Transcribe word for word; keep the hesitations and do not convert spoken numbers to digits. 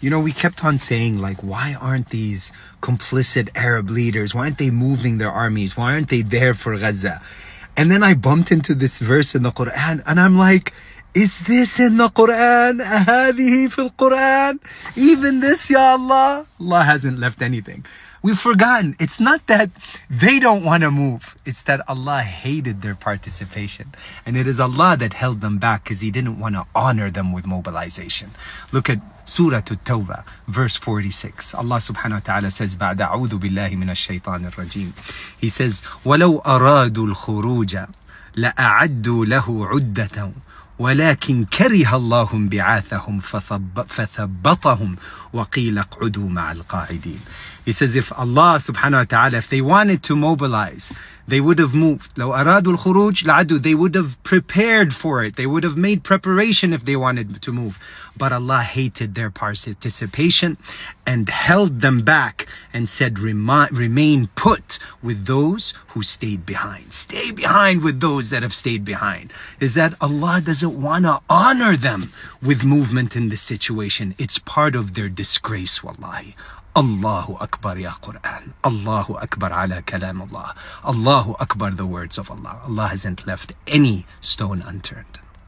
You know, we kept on saying, like, why aren't these complicit Arab leaders, why aren't they moving their armies? Why aren't they there for Gaza? And then I bumped into this verse in the Quran, and I'm like, is this in the Quran? هذه في القرآن? Even this, Ya Allah? Allah hasn't left anything. We've forgotten. It's not that they don't want to move. It's that Allah hated their participation. And it is Allah that held them back because He didn't want to honor them with mobilization. Look at Surah At-Tawbah, verse forty-six. Allah subhanahu wa ta'ala says, بعد أعوذ بالله من الشيطان الرجيم. He says, ولو أرادوا الخروج لأعدوا له عدة ولكن كره الله بعاثهم فثبطهم وقيل اقعدوا مع القاعدين. He says, if Allah subhanahu wa ta'ala, if they wanted to mobilize, they would have moved. لو أرادوا الخروج لعدوا, they would have prepared for it. They would have made preparation if they wanted to move. But Allah hated their participation and held them back and said, remain put with those who stayed behind. Stay behind with those that have stayed behind. Is that Allah doesn't want to honor them with movement in this situation. It's part of their disgrace, wallahi. Allahu Akbar ya Quran. Allahu Akbar ala kalam Allah. Allahu Akbar, the words of Allah. Allah hasn't left any stone unturned.